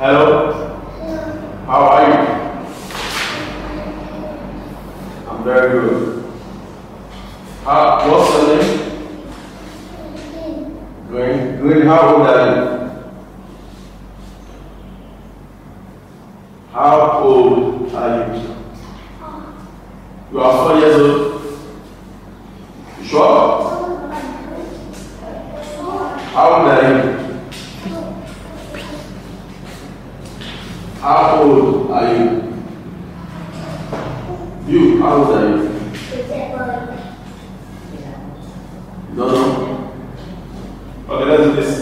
Hello. How are you? I'm very good. What's your name? Nguyễn. How old are you? How old are you? You are 4 years old. You sure? How old are you? How old are you? You, how old are you? You don't know? Okay, let's do this.